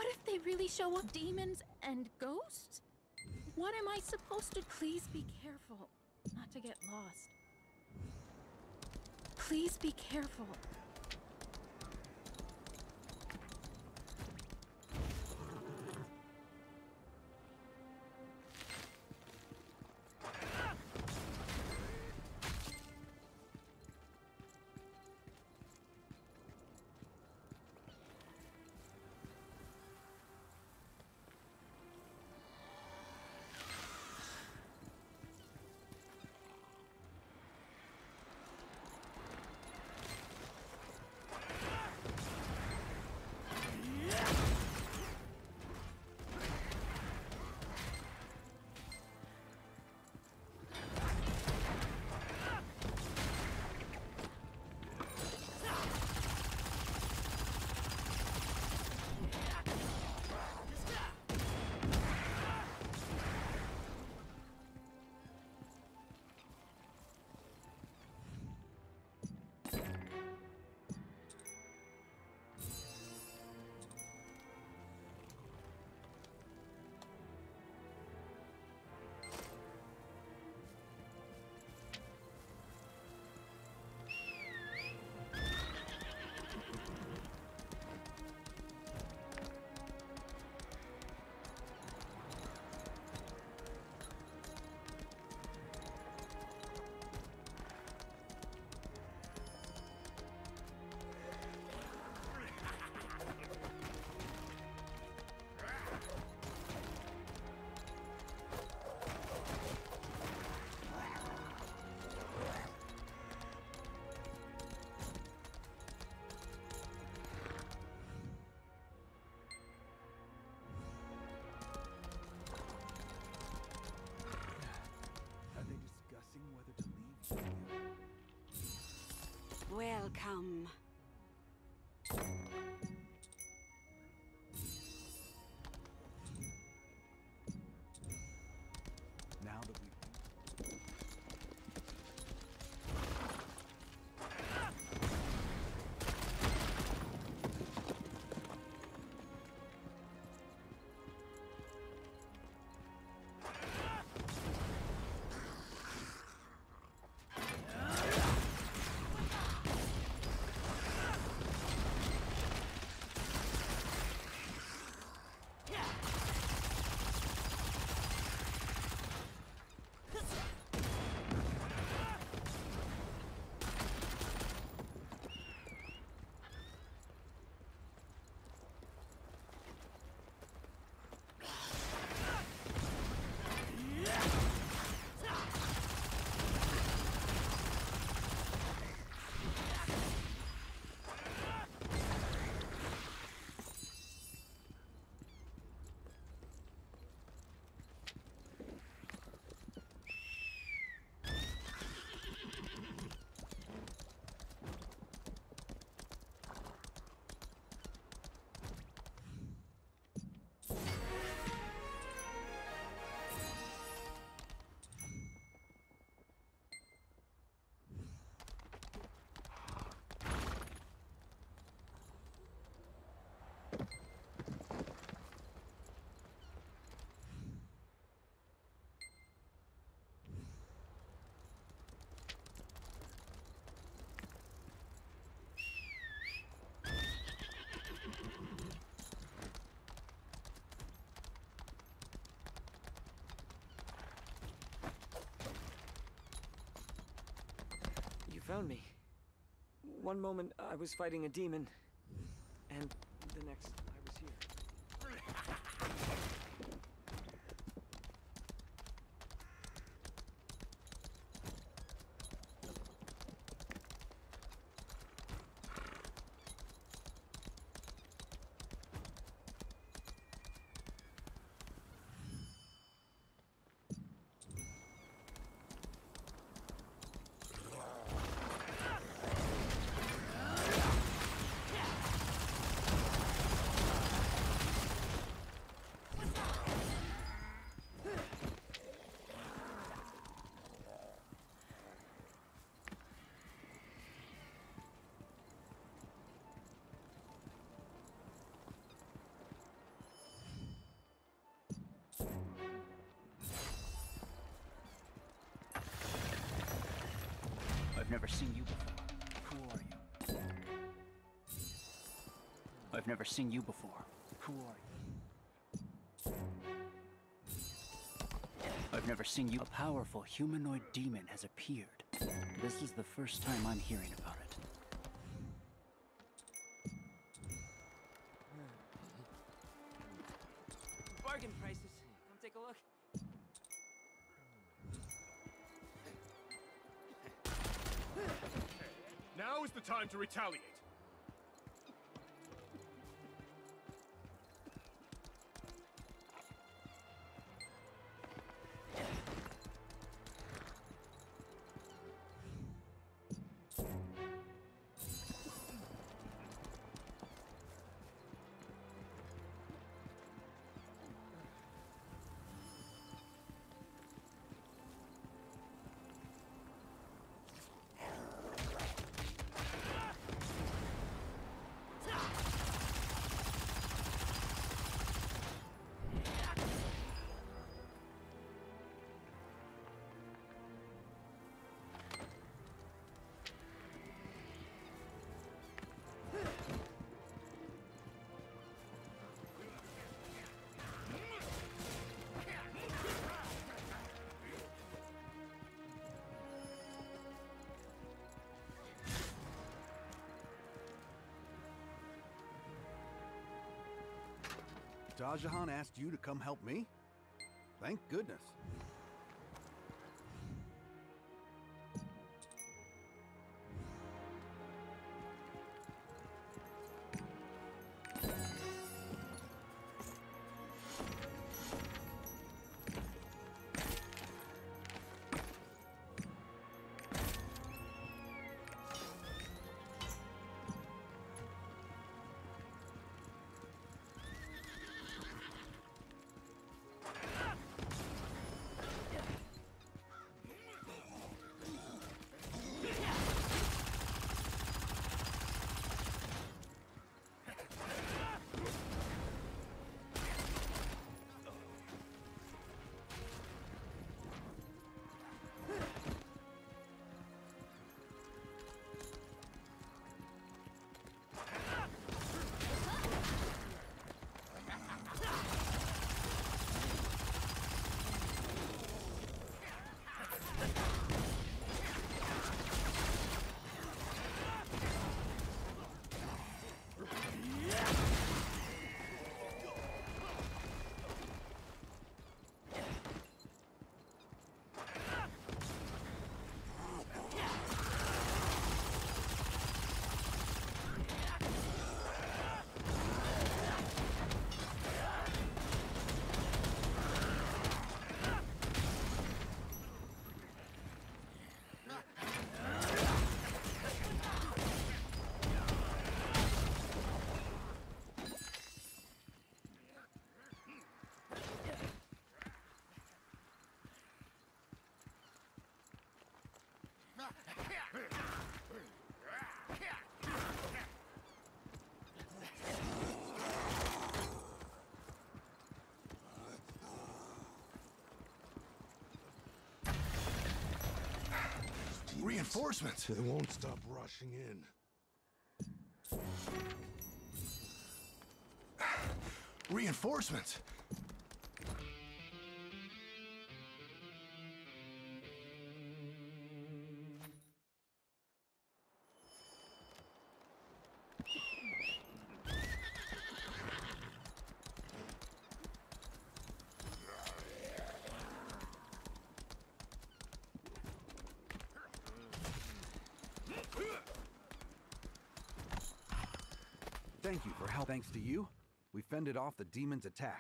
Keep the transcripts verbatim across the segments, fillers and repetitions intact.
What if they really show up? Demons and ghosts? What am I supposed to... Please be careful not to get lost. Please be careful. Welcome. Now that we found me. One moment I was fighting a demon, and the next I was here. I've never seen you before. Who are you? I've never seen you before. Who are you? I've never seen you. A powerful humanoid demon has appeared. This is the first time I'm hearing about it. Bargain prices. Come take a look. Now is the time to retaliate. Dajahan asked you to come help me? Thank goodness. Reinforcements! They won't stop rushing in. Reinforcements! Thank you for help. Thanks to you, we fended off the demon's attack.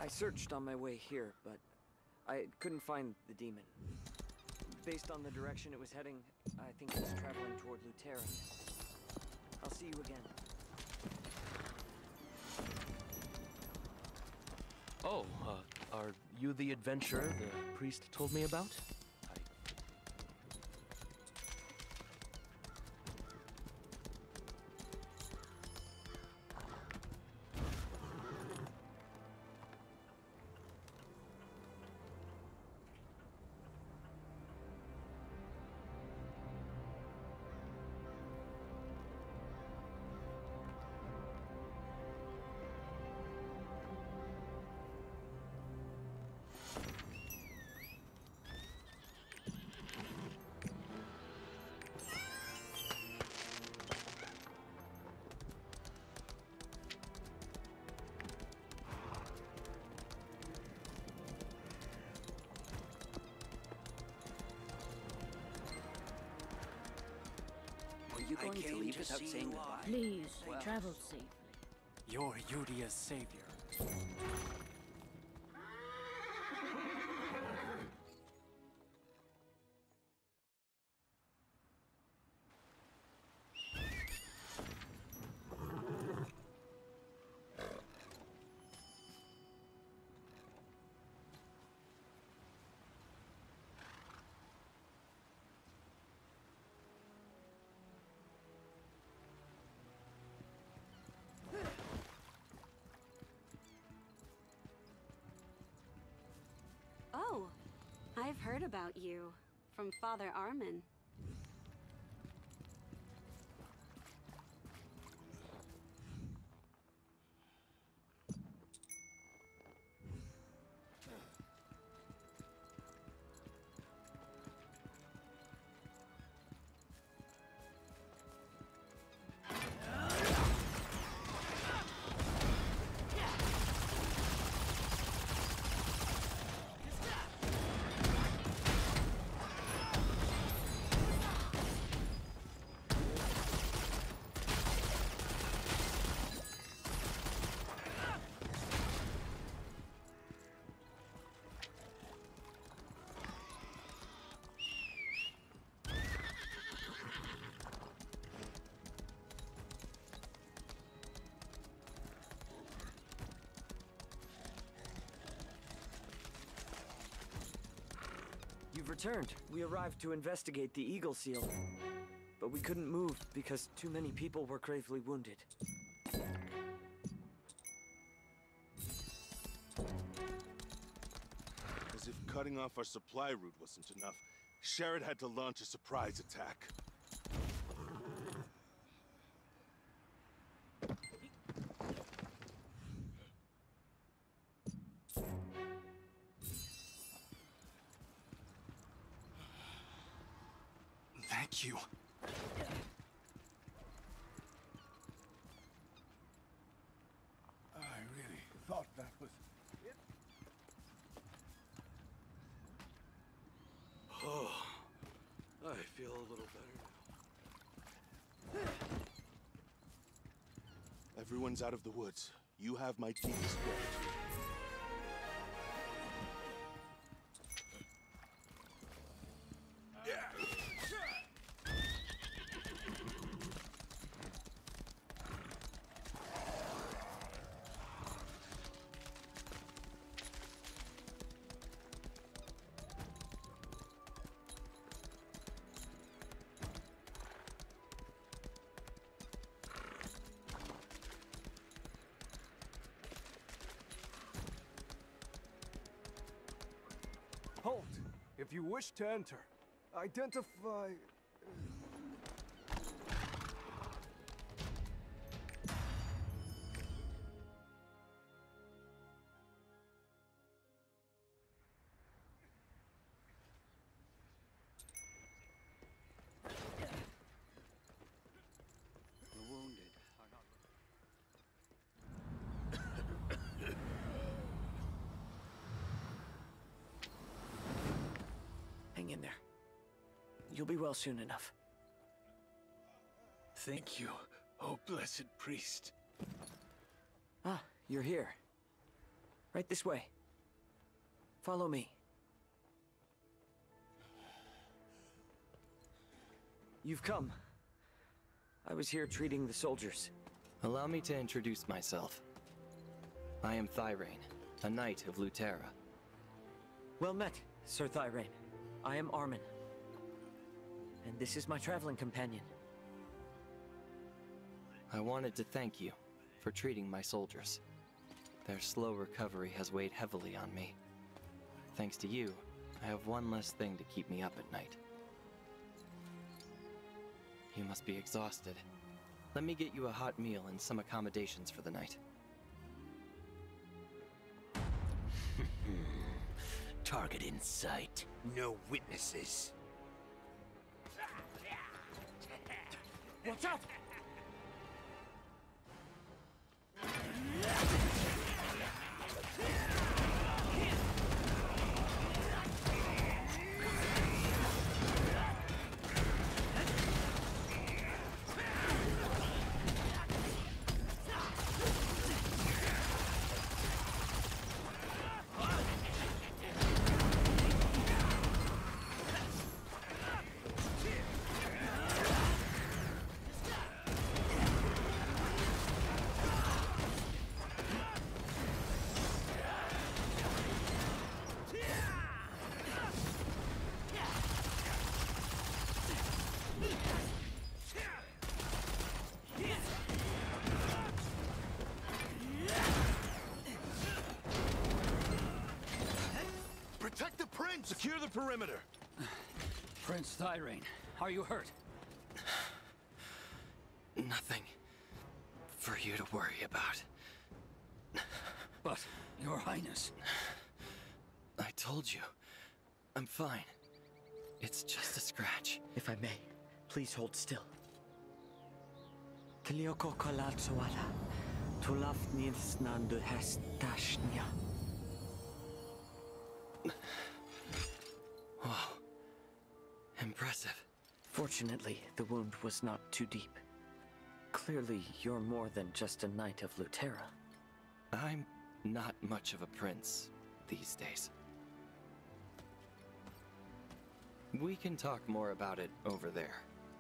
I searched on my way here, but I couldn't find the demon. Based on the direction it was heading, I think it was traveling toward Lutera. I'll see you again. Oh, uh, are you the adventurer the priest told me about? I... Are you going to leave without saying goodbye? Please, Well. travel safely. You're Yudia's savior. Oh, I've heard about you from Father Armin. You've returned. We arrived to investigate the Eagle Seal, but we couldn't move because too many people were gravely wounded. As if cutting off our supply route wasn't enough, Sherrod had to launch a surprise attack. Thank you. I really thought that was it. Oh, I feel a little better now. Everyone's out of the woods. You have my deepest gratitude. Halt! If you wish to enter, identify... The wounded are not... Hang in there. You'll be well soon enough. Thank you, oh blessed priest. Ah, you're here. Right this way. Follow me. You've come. I was here treating the soldiers. Allow me to introduce myself. I am Thirain, a knight of Lutera. Well met, Sir Thirain. I am Armin. And this is my traveling companion. I wanted to thank you for treating my soldiers. Their slow recovery has weighed heavily on me. Thanks to you, I have one less thing to keep me up at night. You must be exhausted. Let me get you a hot meal and some accommodations for the night. Target in sight. No witnesses. Watch out! Protect the prince! Secure the perimeter! Prince Thirain, are you hurt? Nothing for you to worry about. But, Your Highness... I told you. I'm fine. It's just a scratch. If I may, please hold still. Tlioko kolalsuala, tulaf nilsnandu hestashnya. Wow. Impressive. Fortunately, the wound was not too deep. Clearly, you're more than just a knight of Lutera. I'm not much of a prince these days. We can talk more about it over there.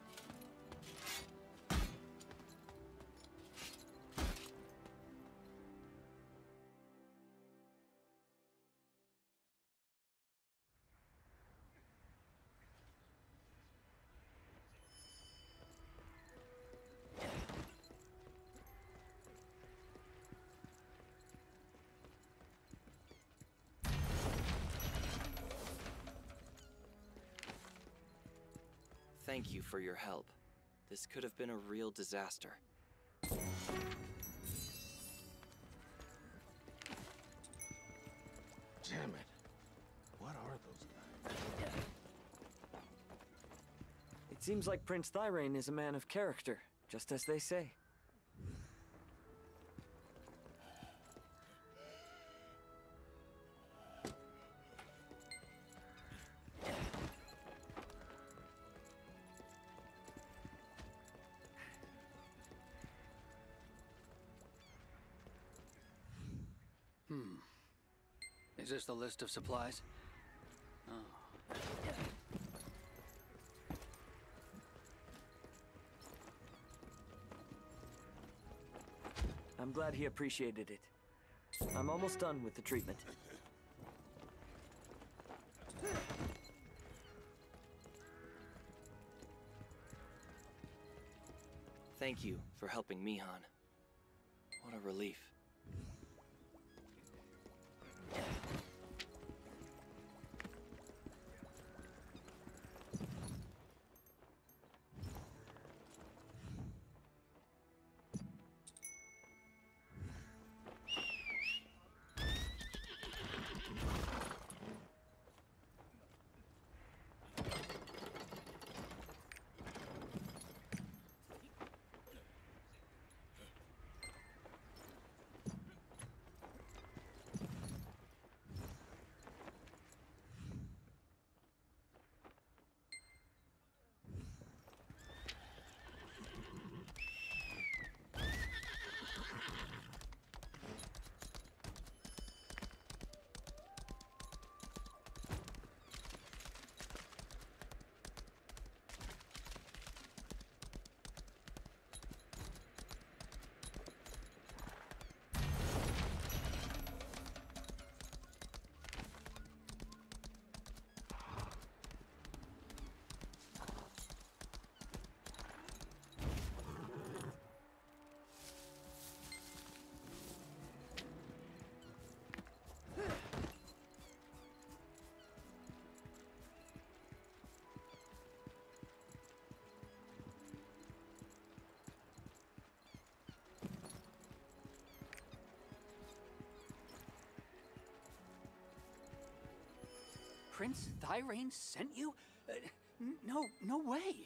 Thank you for your help. This could have been a real disaster. Damn it. What are those guys? It seems like Prince Thirain is a man of character, just as they say. Hmm. Is this the list of supplies? Oh. I'm glad he appreciated it. I'm almost done with the treatment. Thank you for helping Mihan. What a relief. Prince Thyrane sent you? Uh, n- no, no way.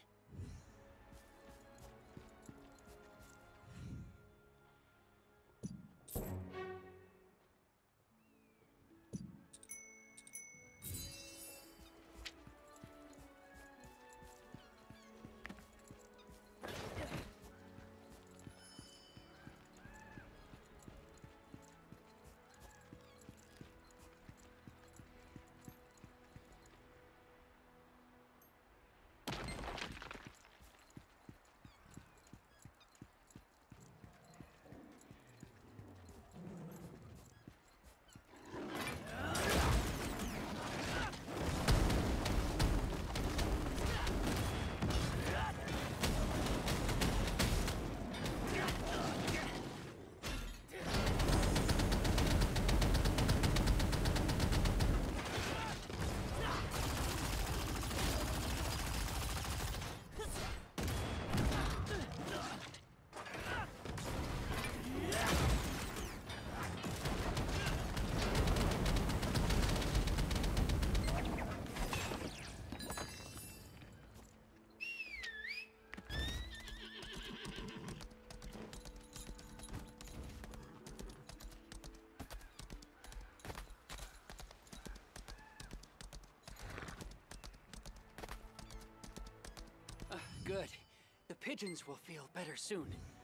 Good. The pigeons will feel better soon.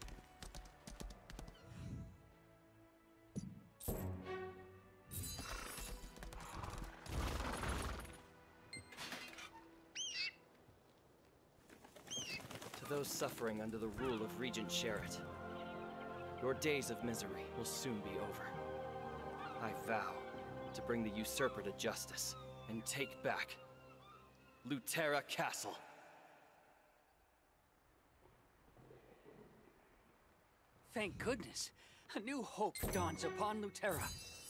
To those suffering under the rule of Regent Sherrit, your days of misery will soon be over. I vow to bring the usurper to justice and take back Luterra Castle. Thank goodness. A new hope dawns upon Luterra.